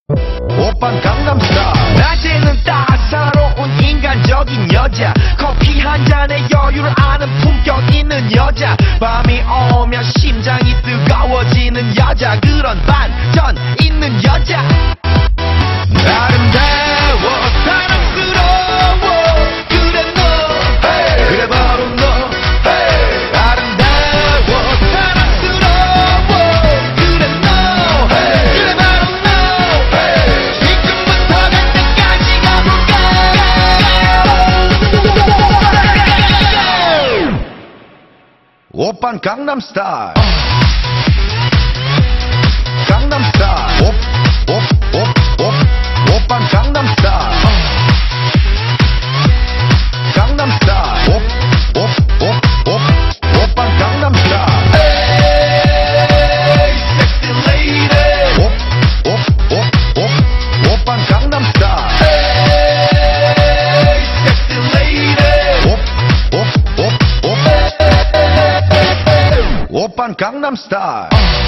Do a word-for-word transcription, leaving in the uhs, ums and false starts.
오빤 강남스타일. 낮에는 따사로운 인간적인 여자, 커피 한 잔에 여유를 아는 품격 있는 여자, 밤이 오면 심장이 뜨거워지는 여자, 그런 반전 있는 여자. 아름다워 사랑스러워 그래 너, hey. 그래 바로 너, hey. 아름다워 사랑스러워 그래 너, hey. 그래 바로 너, hey. 지금부터 갈 때까지 가볼까. 오빤 강남스타일. 강남스타일. 오, 오, 오, 오. 오빤 강남스타일. 강남스타일. 오, 오, 오, 오. 오빤 강남스타일. Hey, sexy lady. 오, 오, 오, 오. 오빤 강남스타일. Hey, sexy lady. 오, 오, 오, 오. 오빤 강남스타일.